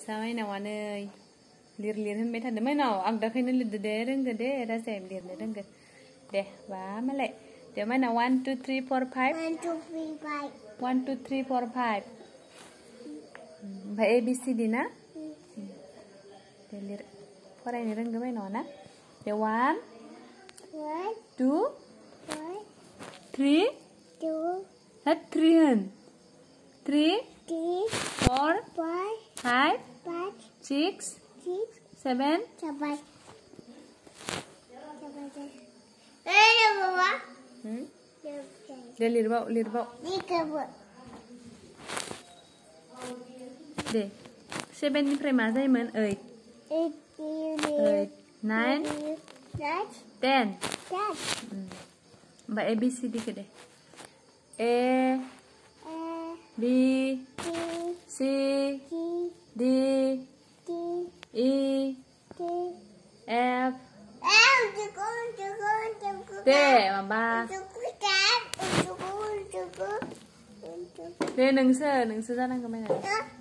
फिसा माइनावा नै लिर होनबाय थादों माइनाव आं दाखायनो लिरदो दे रोंगो दे राजाया लिरनो रोंगो दे बा मालाय दे माइनाव 1 2 3 4 5 1 2 3 5 1 2 3 4 5 ओमफ्राय ABCD ना दे लिर फरायनो रोंगो माइनावा ना दे 1 2 3 3 होन 3 4 5 6 7 deh lirbau deh 7 निफ्राय मा जायोमोन 8 9 10 ओमफ्राय ABCD खौ दे A B C D E F deh माबा deh नोंसो जानांगौ माइनाव